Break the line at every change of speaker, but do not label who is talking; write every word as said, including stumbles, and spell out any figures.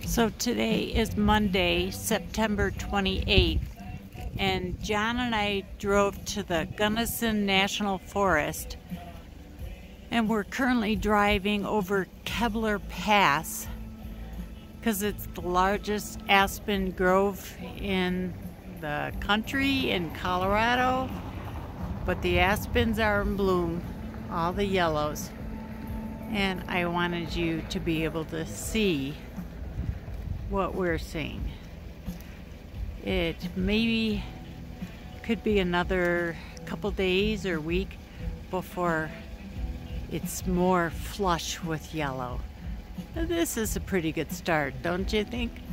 So today is Monday, September twenty-eighth, and John and I drove to the Gunnison National Forest, and we're currently driving over Kebler Pass because it's the largest aspen grove in the country in Colorado, but the aspens are in bloom, all the yellows, and I wanted you to be able to see what we're seeing. It maybe could be another couple days or week before it's more flush with yellow. This is a pretty good start, don't you think?